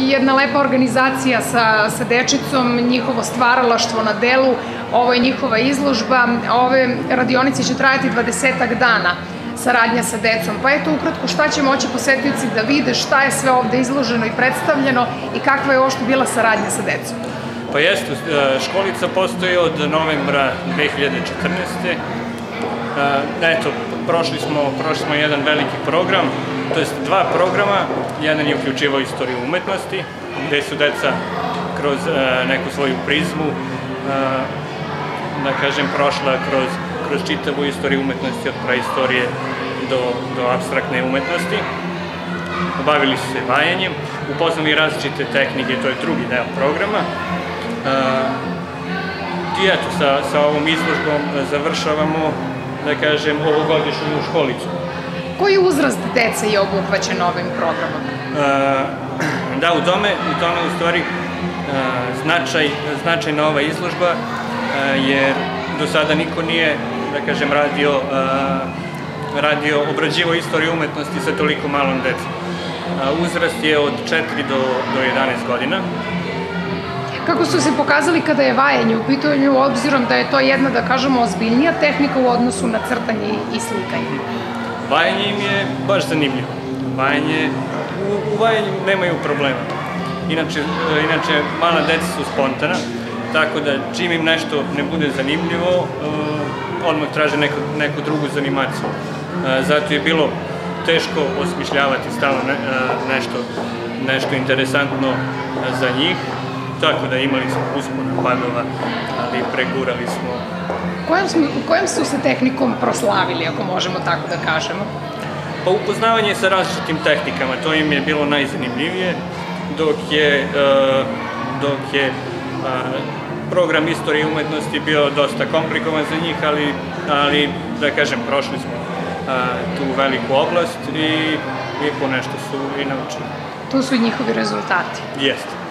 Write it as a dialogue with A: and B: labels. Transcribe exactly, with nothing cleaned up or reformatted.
A: jedna lepa organizacija sa dečicom, njihovo stvaralaštvo na delu, ovo je njihova izložba, ove radionice će trajati dvadesetak dana, saradnja sa decom. Pa eto, ukratko, šta će moći posetioci da vide, šta je sve ovde izloženo i predstavljeno i kakva je ovo što bila saradnja sa decom?
B: Pa jeste, školica postoji od novembra dve hiljade četrnaeste. Eto, prošli smo jedan veliki program, to jest dva programa. Jedan je uključivao istoriju umetnosti, gde su deca kroz neku svoju prizmu, da kažem, prošla kroz čitavu istoriju umetnosti, od praistorije do apstraktne umetnosti. Bavili su se vajanjem, upoznali različite tehnike, to je drugi deo programa. I eto, sa ovom izložbom završavamo, da kažem, ovogodišnju školicu.
A: Koji uzrast dece je obuhvaćen ovim programom?
B: Da, u tome, u tome u stvari značajna ova izložba, jer do sada niko nije, da kažem, radio, obrađivao istoriju umetnosti sa toliko malom decom. Uzrast je od četiri do jedanaest godina.
A: Kako su se pokazali kada je vajanje u pitanju, obzirom da je to jedna, da kažemo, ozbiljnija tehnika u odnosu na crtanje i slikanje?
B: Vajanje im je baš zanimljivo. U vajanju nemaju problema. Inače, mala deca su spontana, tako da čim im nešto ne bude zanimljivo, odmah traže neku drugu zanimaciju. Zato je bilo teško osmišljavati stalno nešto interesantno za njih. Tako da imali smo uspona, padova, ali pregurali smo.
A: Kojom su se tehnikom proslavili, ako možemo tako da kažemo?
B: Pa upoznavanje sa različitim tehnikama, to im je bilo najzanimljivije, dok je program istorije i umetnosti bio dosta komplikovan za njih, ali, da kažem, prošli smo tu veliku oblast i ponešto su i naučili.
A: Tu su i njihovi rezultati.
B: Jeste.